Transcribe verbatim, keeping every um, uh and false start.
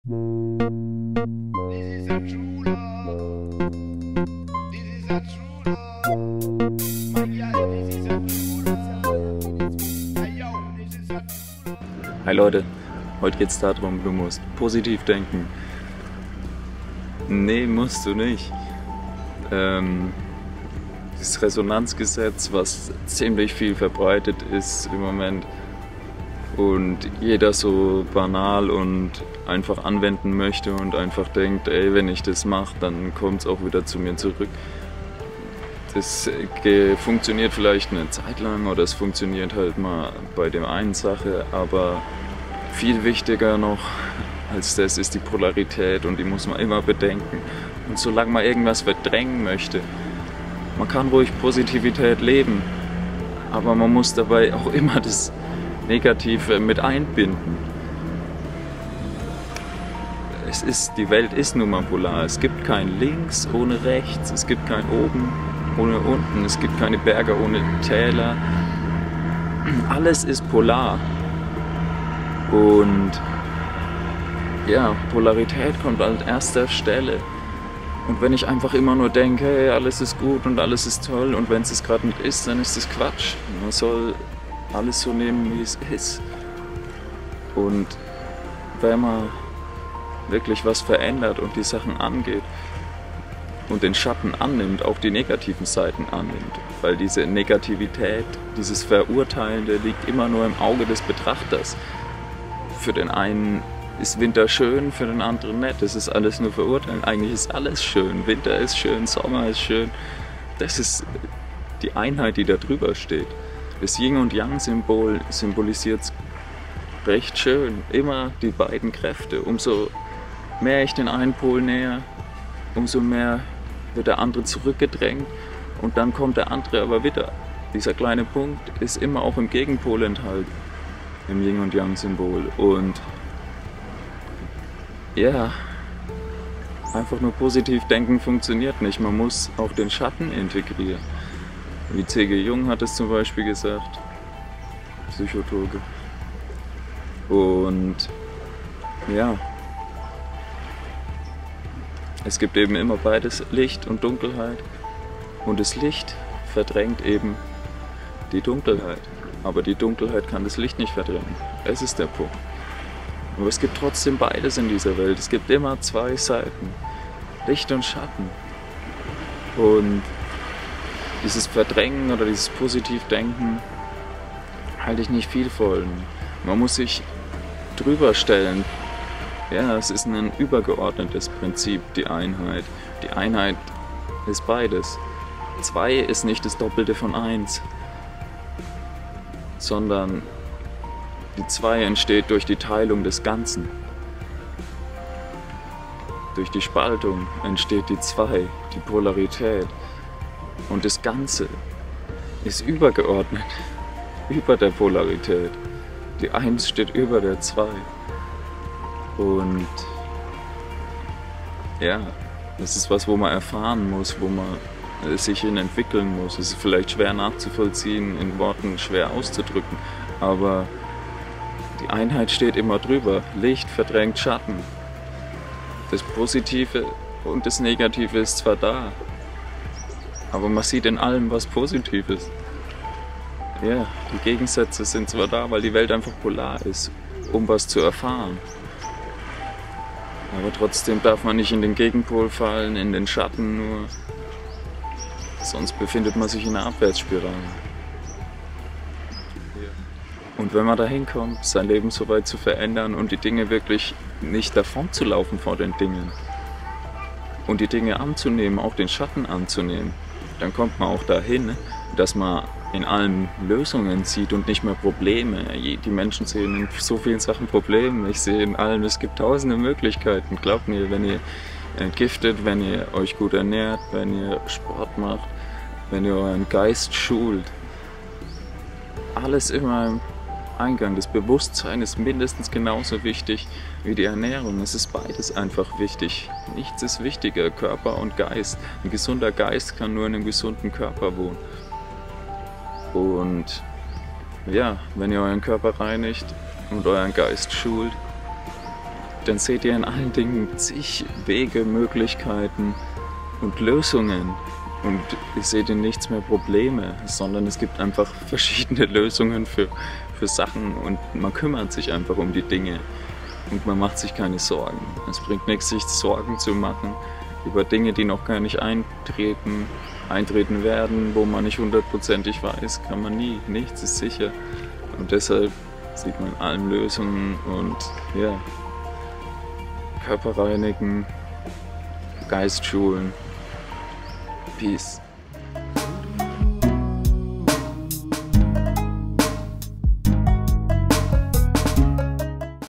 This is a true love. This is a true love. My girl, this is a true love. Hey yo, this is a true love. Hi Leute, heute geht's darum, du musst positiv denken. Nee, musst du nicht. Ähm, das Resonanzgesetz, was ziemlich viel verbreitet ist im Moment und jeder so banal und einfach anwenden möchte und einfach denkt, ey, wenn ich das mache, dann kommt es auch wieder zu mir zurück. Das funktioniert vielleicht eine Zeit lang oder es funktioniert halt mal bei der einen Sache, aber viel wichtiger noch als das ist die Polarität und die muss man immer bedenken. Und solange man irgendwas verdrängen möchte, man kann ruhig Positivität leben, aber man muss dabei auch immer das Negative mit einbinden. Es ist, die Welt ist nun mal polar. Es gibt kein Links ohne Rechts, es gibt kein Oben ohne Unten, es gibt keine Berge ohne Täler. Alles ist polar. Und ja, Polarität kommt an erster Stelle. Und wenn ich einfach immer nur denke, hey, alles ist gut und alles ist toll und wenn es gerade nicht ist, dann ist es Quatsch. Man soll alles so nehmen, wie es ist. Und wenn man wirklich was verändert und die Sachen angeht und den Schatten annimmt, auch die negativen Seiten annimmt, weil diese Negativität, dieses Verurteilende liegt immer nur im Auge des Betrachters. Für den einen ist Winter schön, für den anderen nicht. Das ist alles nur verurteilen. Eigentlich ist alles schön. Winter ist schön, Sommer ist schön. Das ist die Einheit, die da drüber steht. Das Yin- und Yang-Symbol symbolisiert recht schön immer die beiden Kräfte. Umso mehr ich den einen Pol näher, umso mehr wird der andere zurückgedrängt und dann kommt der andere aber wieder. Dieser kleine Punkt ist immer auch im Gegenpol enthalten, im Yin- und Yang-Symbol. Und ja, einfach nur positiv denken funktioniert nicht. Man muss auch den Schatten integrieren. Wie C G Jung hat es zum Beispiel gesagt, Psychologe. Und ja, es gibt eben immer beides, Licht und Dunkelheit. Und das Licht verdrängt eben die Dunkelheit. Aber die Dunkelheit kann das Licht nicht verdrängen. Es ist der Punkt. Aber es gibt trotzdem beides in dieser Welt. Es gibt immer zwei Seiten, Licht und Schatten. Und dieses Verdrängen oder dieses Positivdenken halte ich nicht viel von. Man muss sich drüber stellen. Ja, es ist ein übergeordnetes Prinzip, die Einheit. Die Einheit ist beides. Zwei ist nicht das Doppelte von eins, sondern die Zwei entsteht durch die Teilung des Ganzen. Durch die Spaltung entsteht die Zwei, die Polarität. Und das Ganze ist übergeordnet, über der Polarität. Die Eins steht über der Zwei. Und ja, das ist was, wo man erfahren muss, wo man sich hin entwickeln muss. Es ist vielleicht schwer nachzuvollziehen, in Worten schwer auszudrücken, aber die Einheit steht immer drüber. Licht verdrängt Schatten. Das Positive und das Negative ist zwar da, aber man sieht in allem was Positives. Ja, die Gegensätze sind zwar da, weil die Welt einfach polar ist, um was zu erfahren. Aber trotzdem darf man nicht in den Gegenpol fallen, in den Schatten nur. Sonst befindet man sich in einer Abwärtsspirale. Und wenn man dahin kommt, sein Leben so weit zu verändern und die Dinge wirklich nicht davon zu laufen vor den Dingen und die Dinge anzunehmen, auch den Schatten anzunehmen, dann kommt man auch dahin, dass man in allem Lösungen sieht und nicht mehr Probleme. Die Menschen sehen in so vielen Sachen Probleme. Ich sehe in allem, es gibt tausende Möglichkeiten. Glaubt mir, wenn ihr entgiftet, wenn ihr euch gut ernährt, wenn ihr Sport macht, wenn ihr euren Geist schult, alles immer im Eingang. Das Bewusstsein ist mindestens genauso wichtig wie die Ernährung. Es ist beides einfach wichtig. Nichts ist wichtiger, Körper und Geist. Ein gesunder Geist kann nur in einem gesunden Körper wohnen. Und ja, wenn ihr euren Körper reinigt und euren Geist schult, dann seht ihr in allen Dingen zig Wege, Möglichkeiten und Lösungen. Und ihr seht in nichts mehr Probleme, sondern es gibt einfach verschiedene Lösungen für, für Sachen und man kümmert sich einfach um die Dinge und man macht sich keine Sorgen. Es bringt nichts, sich Sorgen zu machen über Dinge, die noch gar nicht eintreten, eintreten werden, wo man nicht hundertprozentig weiß, kann man nie, nichts ist sicher. Und deshalb sieht man in allem Lösungen und ja, Körper reinigen, Geist schulen. Peace.